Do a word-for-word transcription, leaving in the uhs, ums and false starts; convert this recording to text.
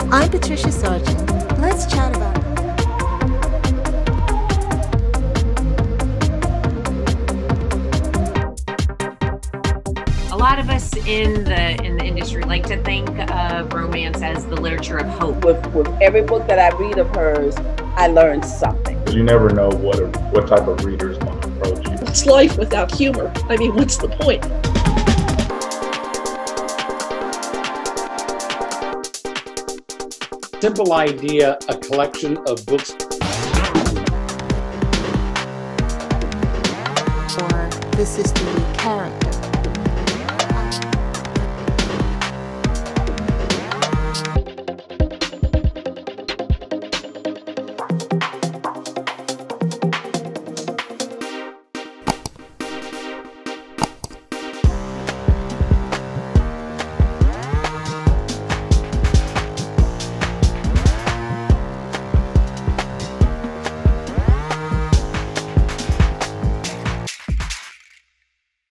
I'm Patricia Sargent. Let's chat about it. A lot of us in the in the industry like to think of romance as the literature of hope. With, with every book that I read of hers, I learned something. You never know what a, what type of reader is going to approach you. What's life without humor? I mean, what's the point? Simple idea, a collection of books. Or the sisterly character.